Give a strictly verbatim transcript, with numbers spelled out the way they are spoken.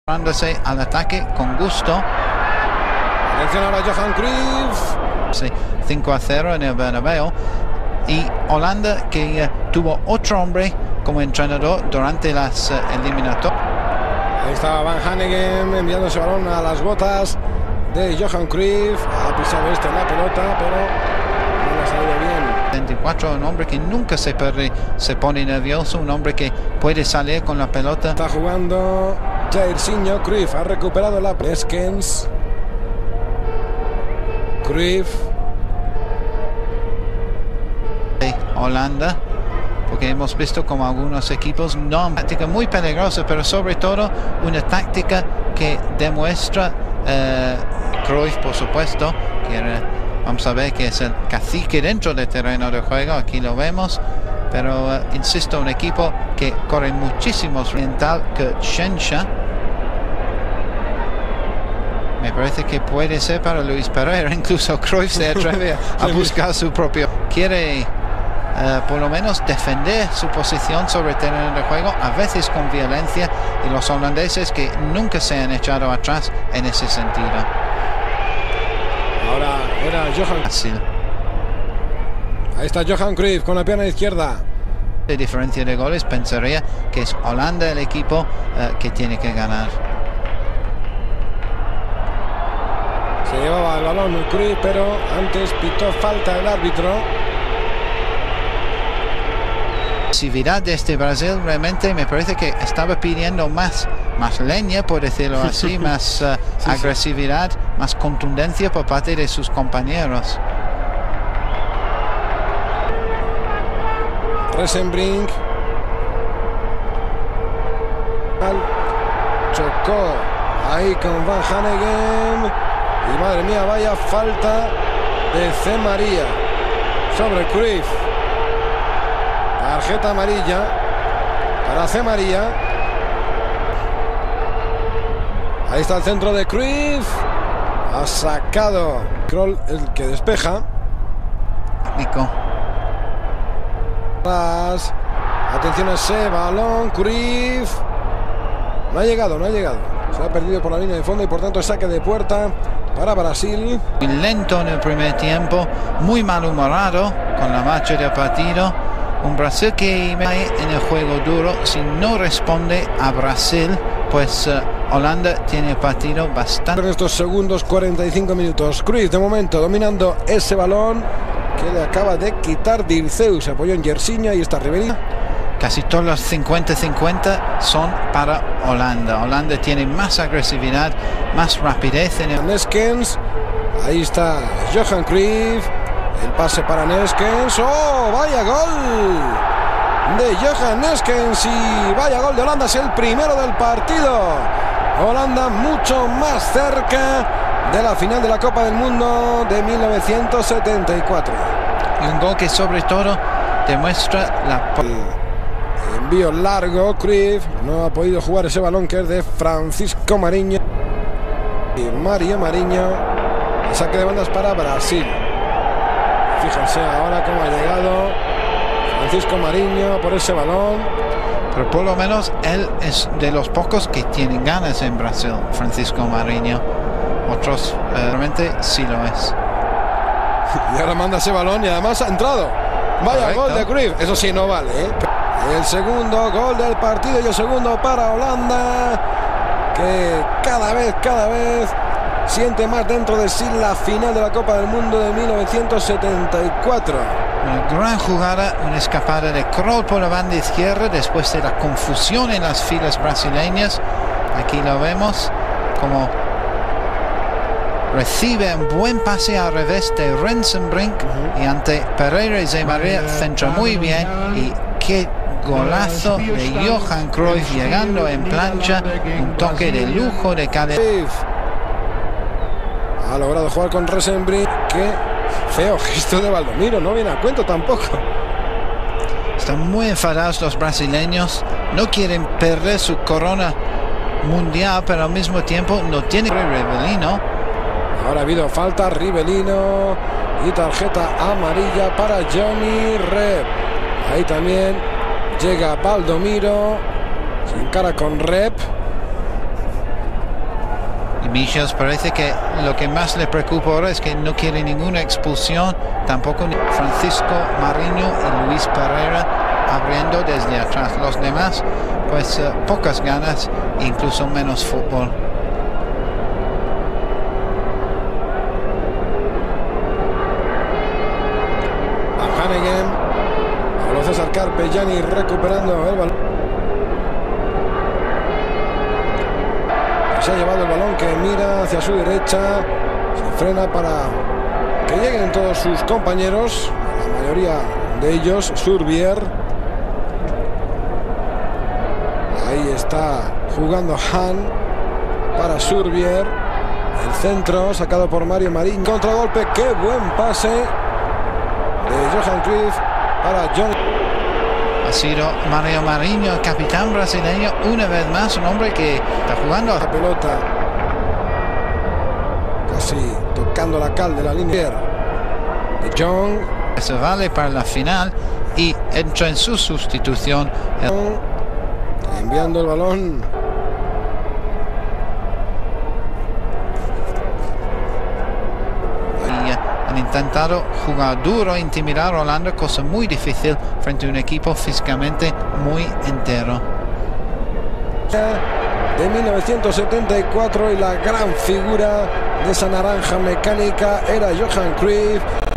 Dándose al ataque con gusto. Atención ahora Johan Cruyff. Sí, cinco a cero en el Bernabéu. Y Holanda, que uh, tuvo otro hombre como entrenador durante las uh, eliminatorias. Ahí estaba Van Hanegem enviando ese balón a las botas de Johan Cruyff. Ha pisado este la pelota, pero no le ha salido bien. veinticuatro, un hombre que nunca se, perde, se pone nervioso, un hombre que puede salir con la pelota. Está jugando Jairzinho. Cruyff ha recuperado la Neskens. Cruyff. Holanda, porque hemos visto como algunos equipos no, una táctica muy peligrosa, pero sobre todo una táctica que demuestra eh, Cruyff, por supuesto, que era, vamos a ver que es el cacique dentro del terreno de juego, aquí lo vemos, pero uh, insisto, un equipo que corre muchísimos oriental que Shensha. Me parece que puede ser para Luis Pereira, incluso Cruyff se atreve a buscar su propio, quiere Uh, por lo menos defender su posición sobre el terreno de juego, a veces con violencia, y los holandeses que nunca se han echado atrás en ese sentido. Ahora era Johan. Así. Ahí está Johan Cruyff con la pierna izquierda. De diferencia de goles, pensaría que es Holanda el equipo uh, que tiene que ganar. Se llevaba el balón Cruyff, pero antes pitó falta el árbitro. La agresividad de este Brasil realmente me parece que estaba pidiendo más, más leña, por decirlo así, más uh, sí, agresividad, sí. más contundencia por parte de sus compañeros. Resenbrink chocó ahí con Van Hanegem y madre mía, vaya falta de C. María sobre Cruyff. Tarjeta amarilla para C. María. Ahí está el centro de Cruyff. Ha sacado Kroll, el que despeja. Nico. Atención a ese balón. Cruyff. No ha llegado, no ha llegado. Se ha perdido por la línea de fondo y por tanto saque de puerta para Brasil. Muy lento en el primer tiempo, muy malhumorado con la marcha del partido. Un Brasil que en el juego duro, si no responde a Brasil, pues uh, Holanda tiene el partido bastante. En estos segundos, cuarenta y cinco minutos. Cruyff de momento dominando ese balón que le acaba de quitar Dirceu. Se apoyó en Jairzinho y está Ribery. Casi todos los cincuenta cincuenta son para Holanda. Holanda tiene más agresividad, más rapidez en el... Neskens. Ahí está Johan Cruyff. El pase para Neskens. ¡Oh! ¡Vaya gol! De Johan Neskens. Y vaya gol de Holanda. Es el primero del partido. Holanda mucho más cerca de la final de la Copa del Mundo de mil novecientos setenta y cuatro. Y un gol que sobre todo demuestra la... El envío largo. Cruyff no ha podido jugar ese balón que es de Francisco Mariño. Y Mario Mariño. El saque de bandas para Brasil. Fíjense ahora cómo ha llegado Francisco Mariño por ese balón. Pero por lo menos él es de los pocos que tienen ganas en Brasil, Francisco Mariño. Otros eh, realmente sí lo es. Y ahora manda ese balón y además ha entrado. Vaya Correcto. Gol de Cruyff. Eso sí no vale, ¿eh? El segundo gol del partido y el segundo para Holanda, que cada vez, cada vez siente más dentro de sí la final de la Copa del Mundo de mil novecientos setenta y cuatro. Una gran jugada, una escapada de Kroll por la banda izquierda después de la confusión en las filas brasileñas. Aquí lo vemos como recibe un buen pase al revés de Rensenbrink uh-huh. y ante Pereira y Zé María centra muy bien. Y qué golazo de Johan Cruyff llegando en plancha, un toque de lujo de calidad. Ha logrado jugar con Resenbrink. Qué feo gesto de Valdomiro, no viene a cuento tampoco. Están muy enfadados los brasileños, no quieren perder su corona mundial, pero al mismo tiempo no tienen Rivelino. Ahora ha habido falta, Rivelino y tarjeta amarilla para Johnny Rep. Ahí también llega Valdomiro, se encara con Rep. Michels parece que lo que más le preocupa ahora es que no quiere ninguna expulsión, tampoco Francisco Mariño y Luis Pereira abriendo desde atrás. Los demás, pues uh, pocas ganas, incluso menos fútbol. A Hannigan, Pablo César Carpellani recuperando el balón. Se ha llevado el balón, que mira hacia su derecha, se frena para que lleguen todos sus compañeros, la mayoría de ellos. Surbier, ahí está jugando Han para Surbier, el centro sacado por Mario Marín, contragolpe, qué buen pase de Johan Cruyff para John. Ha sido Mario Mariño, el capitán brasileño, una vez más, un hombre que está jugando a la pelota, casi tocando la cal de la línea de John. Se vale para la final y entra en su sustitución. Enviando el balón. Han intentado jugar duro, intimidar a Holanda, cosa muy difícil frente a un equipo físicamente muy entero. De mil novecientos setenta y cuatro, y la gran figura de esa naranja mecánica era Johan Cruyff.